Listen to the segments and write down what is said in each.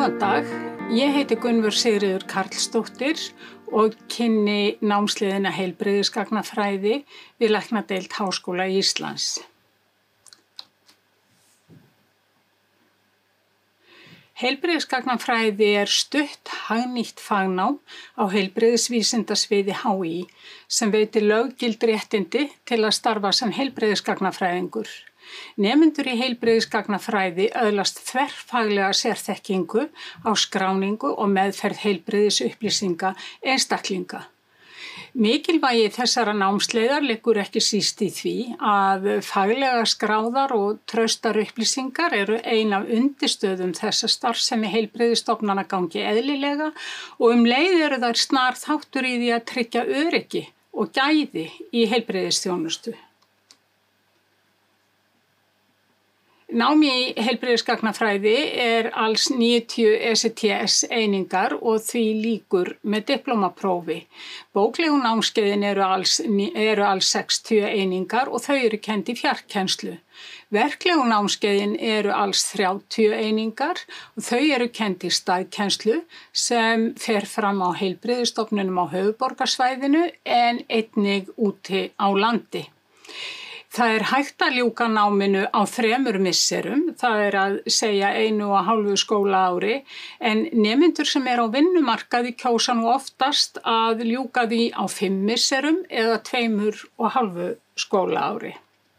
Góðan dag, ég heiti Gunnvör Sigríður Karlsdóttir og kynni námsleiðina heilbrigðisgagnafræði við Læknadeild Háskóla Íslands. Heilbrigðisgagnafræði stutt hagnýtt fagnám á heilbrigðisvísindasviði HÍ sem veitir löggild réttindi til að starfa sem heilbrigðisgagnafræðingur. Nemendur í heilbrigðisgagnafræði öðlast þverfaglega sérþekkingu á skráningu og meðferð heilbrigðisupplýsinga einstaklinga. Mikilvægi þessara námsleiðar liggur ekki síst í því að faglega skráðar og traustar upplýsingar eru ein af undirstöðum þessa starfsemi heilbrigðisstofnana gangi eðlilega og leið eru þær snar þáttur í því að tryggja öryggi og gæði í heilbrigðisþjónustu. Nám í heilbrigðisgagnafræði alls 90 ECTS einingar og því lýkur með diplómaprófi. Bóklegu námskeiðin eru alls 60 einingar og þau eru kennd í fjarkennslu. Verklegu námskeiðin eru alls 30 einingar og þau eru kennd í staðkennslu sem fer fram á heilbrigðisstofnunum á höfuðborgarsvæðinu en einnig úti á landi. Það hægt að ljúka náminu á 3 misserum, það að segja 1,5 skólaári, en nemendur sem á vinnumarkaði kjósa nú oftast að ljúka því á 5 misserum eða 2,5 skólaári.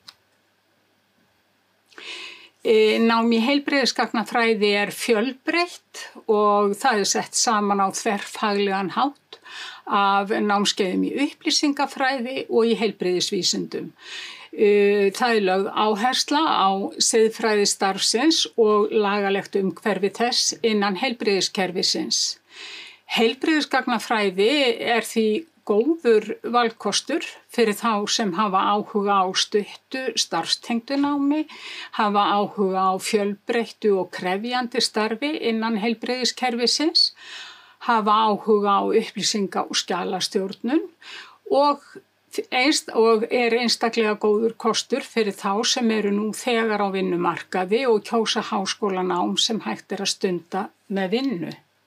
Nám í heilbrigðisgagnafræði fjölbreytt og það sett saman á þverfaglegan hátt af námskeiðum í upplýsingafræði og í heilbrigðisvísindum. Það lögð áhersla á siðfræði starfsins og lagalegt umhverfi þess innan heilbrigðiskerfisins. Heilbrigðisgagnafræði því góður valkostur fyrir þá sem hafa áhuga á stuttu starfstengdu námi, hafa áhuga á fjölbreyttu og krefjandi starfi innan heilbrigðiskerfisins, hafa áhuga á upplýsinga- og skjalastjórnun og einstaklega góður kostur fyrir þá sem eru nú þegar á vinnumarkaði og kjósa háskólanám sem hægt að stunda með vinnu.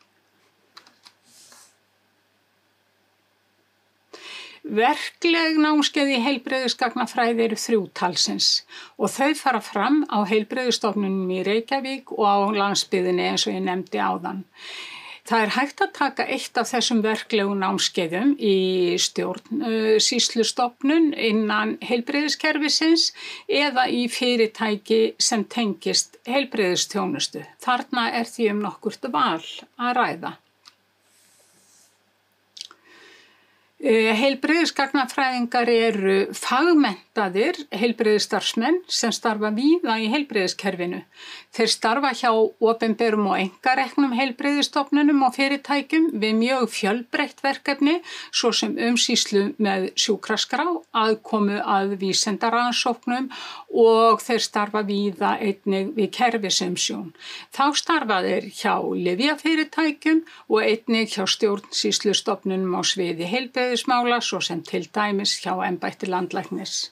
Verkleg námskeið í heilbrigðisgagnafræði eru 3 talsins og þau fara fram á heilbrigðisstofnunum í Reykjavík og á landsbyggðinni eins og ég nefndi áðan. Það hægt að taka eitt af þessum verklegu námskeiðum í stjórnsýslustofnun innan heilbrigðiskerfisins eða í fyrirtæki sem tengist heilbrigðisþjónustu. Þarna því nokkurt val að ræða. Heilbrigðisgagnafræðingar eru fagmenntaðir heilbrigðisstarfsmenn sem starfa víða í heilbrigðiskerfinu. Þeir starfa hjá opinberum og einkareknum heilbrigðisstofnunum og fyrirtækjum við mjög fjölbreytt verkefni, svo sem umsýslu með sjúkraskrá, aðkomu að vísindarannsóknum og þeir starfa víða einnig við kerfisumsjón. Þá starfa þeir hjá lyfjafyrirtækjum og einnig hjá stjórnsýslustofnunum á sviði heilbrigðismála, svo sem til dæmis hjá embætti landlæknis.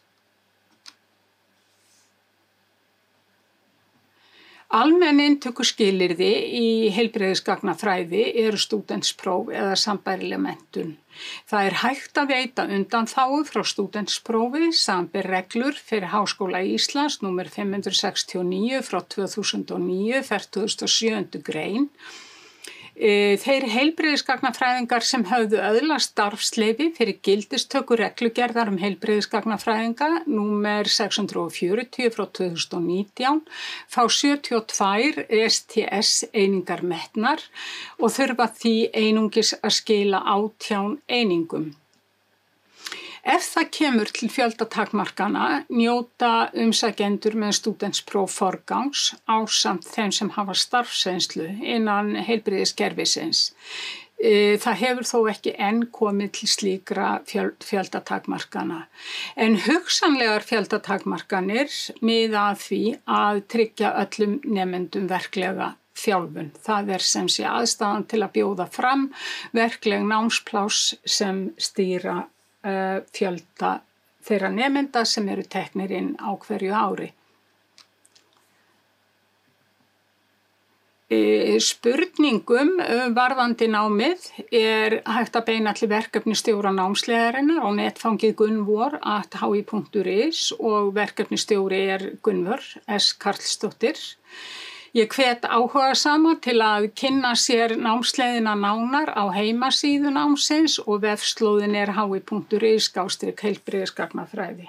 Almenn inntökuskilyrði í heilbrigðisgagnafræði eru stúdentspróf eða sambærileg menntun. Það hægt að veita undanþágu frá stúdentsprófi, samanber reglur fyrir Háskóla Íslands númer 569 frá 2009, 47. grein. Þeir heilbrigðisgagnafræðingar sem höfðu öðlast starfsleyfi fyrir gildistöku reglugerðar heilbrigðisgagnafræðinga númer 640 frá 2019 fá 72 STS einingar metnar og þurfa því einungis að skila 18 einingum. Ef það kemur til fjöldatakmarkana njóta umsækjendur með stúdentspróf forgangs ásamt þeim sem hafa starfsreynslu innan heilbrigðiskerfisins. Það hefur þó ekki enn komið til slíkra fjöldatakmarkana. En hugsanlegar fjöldatakmarkanir miða að því að tryggja öllum nemendum verklega þjálfun. Það sem sé aðstaðan til að bjóða fram verkleg námspláss sem stýra fjölda þeirra nemenda sem eru teknir inn á hverju ári. Spurningum varðandi námið er hægt að beina til verkefnisstjóra námsleiðarinnar á netfangið gunvor@hi.is og verkefnisstjóri er Gunnvör S. Karlsdóttir. Ég hvet áhugasama til að kynna sér námsleiðina nánar á heimasíðu námsins og vefslóðin er hi.is/heilbrigðisgagnafræði.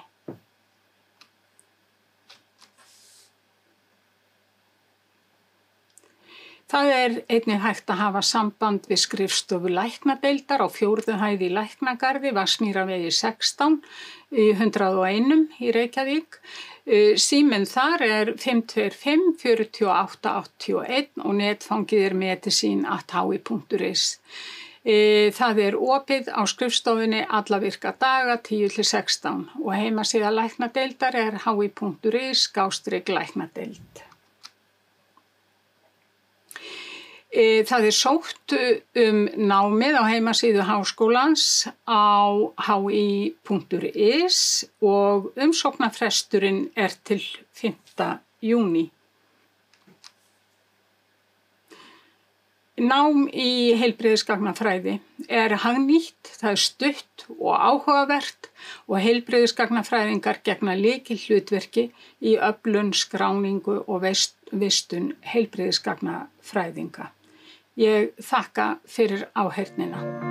Það er einnig hægt að hafa samband við skrifstofu læknadeildar á 4. hæð í Læknagarði, Vatnsmýravegi 16 í 101 í Reykjavík. Síminn þar er 525 48 81 og netfangið er medicine@hi.is. Það er opið á skrifstofunni alla virka daga 10-16 og heimasíða læknadeildar er hi.is/læknadeild. Það er sótt námið á heimasíðu háskólans á hi.is og umsóknarfresturinn er til 5. júní. Nám í heilbrigðisgagnafræði er hagnýtt, það er stutt og áhugavert og heilbrigðisgagnafræðingar gegna lykilhlutverki í öflun, skráningu og vistun heilbrigðisgagnafræðinga. Ég þakka fyrir áheyrnina.